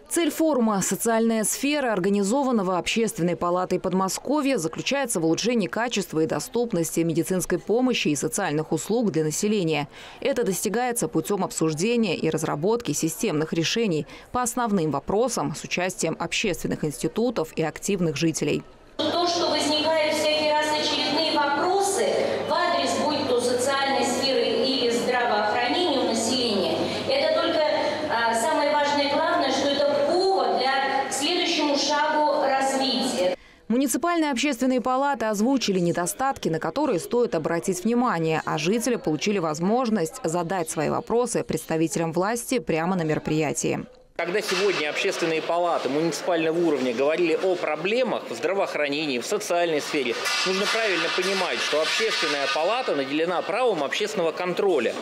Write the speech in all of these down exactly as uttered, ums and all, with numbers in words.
Цель форума «Социальная сфера», организованного Общественной палатой Подмосковья, заключается в улучшении качества и доступности медицинской помощи и социальных услуг для населения. Это достигается путем обсуждения и разработки системных решений по основным вопросам с участием общественных институтов и активных жителей. То, что возникают всякий раз очередные вопросы в адрес, будь то социальной сферы или здравоохранения у населения, это только а, самое важное и главное, что это повод для к следующему шагу развития. Муниципальные общественные палаты озвучили недостатки, на которые стоит обратить внимание, а жители получили возможность задать свои вопросы представителям власти прямо на мероприятии. Когда сегодня общественные палаты муниципального уровня говорили о проблемах в здравоохранении, в социальной сфере, нужно правильно понимать, что общественная палата наделена правом общественного контроля.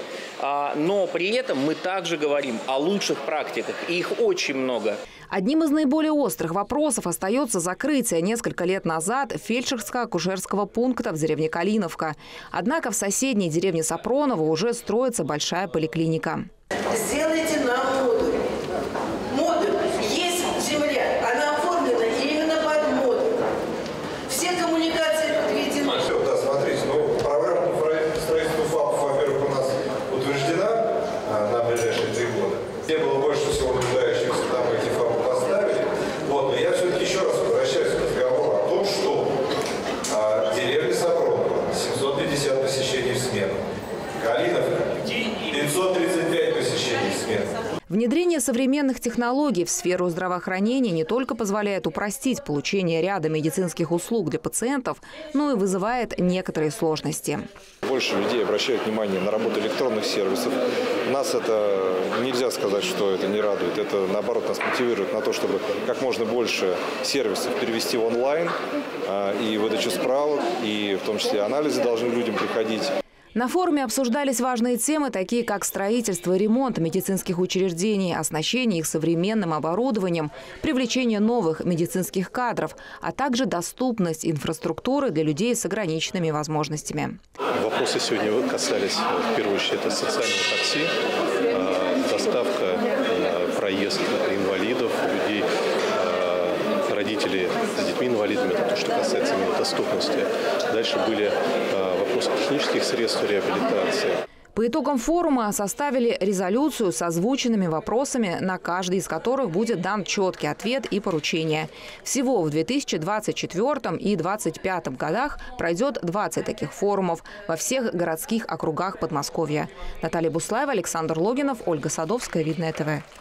Но при этом мы также говорим о лучших практиках, и их очень много. Одним из наиболее острых вопросов остается закрытие несколько лет назад фельдшерско-акушерского пункта в деревне Калиновка. Однако в соседней деревне Сапроново уже строится большая поликлиника. Сделайте нам модуль. Модуль. Есть земля, она оформлена именно под модуль. Все коммуникации подведены. Все, да, смотрите, ну, программа по строительству ФАПов, во-первых, у нас утверждена а, на ближайшие три года. Не было больше всего нуждающихся, там эти ФАПы поставили. Вот, но я все-таки еще раз возвращаюсь к разговору о том, что а, деревня Сапроново семьсот пятьдесят посещений в смену. Калиновка пятьсот тридцать пять посещений в смену. Внедрение современных технологий в сферу здравоохранения не только позволяет упростить получение ряда медицинских услуг для пациентов, но и вызывает некоторые сложности. Больше людей обращают внимание на работу электронных сервисов. Нас это нельзя сказать, что это не радует. Это, наоборот, нас мотивирует на то, чтобы как можно больше сервисов перевести в онлайн. И выдачу справок, и в том числе анализы должны людям приходить. На форуме обсуждались важные темы, такие как строительство и ремонт медицинских учреждений, оснащение их современным оборудованием, привлечение новых медицинских кадров, а также доступность инфраструктуры для людей с ограниченными возможностями. Вопросы сегодня касались, в первую очередь, это социального такси, доставка, проезд инвалидов, людей, родителей с детьми-инвалидами, это то, что касается именно доступности. Дальше были вопросы технических средств реабилитации. По итогам форума составили резолюцию с озвученными вопросами, на каждый из которых будет дан четкий ответ и поручение. Всего в две тысячи двадцать четвёртом и две тысячи двадцать пятом годах пройдет двадцать таких форумов во всех городских округах Подмосковья. Наталья Буслаева, Александр Логинов, Ольга Садовская, Видное ТВ.